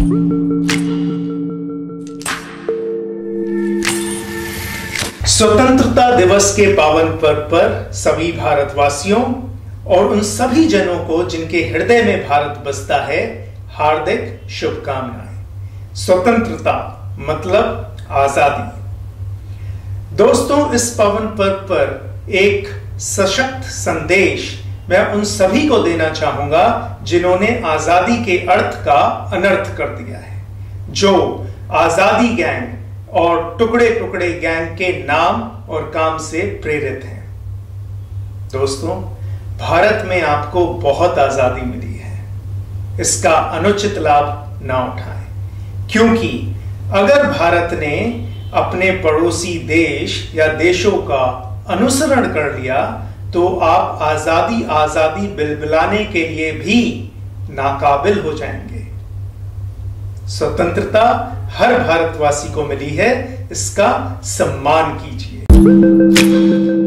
स्वतंत्रता दिवस के पावन पर्व पर सभी भारतवासियों और उन सभी जनों को जिनके हृदय में भारत बसता है, हार्दिक शुभकामनाएं। स्वतंत्रता मतलब आजादी। दोस्तों, इस पावन पर्व पर एक सशक्त संदेश मैं उन सभी को देना चाहूंगा जिन्होंने आजादी के अर्थ का अनर्थ कर दिया है, जो आजादी गैंग और टुकड़े टुकड़े गैंग के नाम और काम से प्रेरित हैं। दोस्तों, भारत में आपको बहुत आजादी मिली है, इसका अनुचित लाभ ना उठाएं, क्योंकि अगर भारत ने अपने पड़ोसी देश या देशों का अनुसरण कर लिया तो आप आजादी आजादी बिलबिलाने के लिए भी नाकाबिल हो जाएंगे। स्वतंत्रता हर भारतवासी को मिली है, इसका सम्मान कीजिए।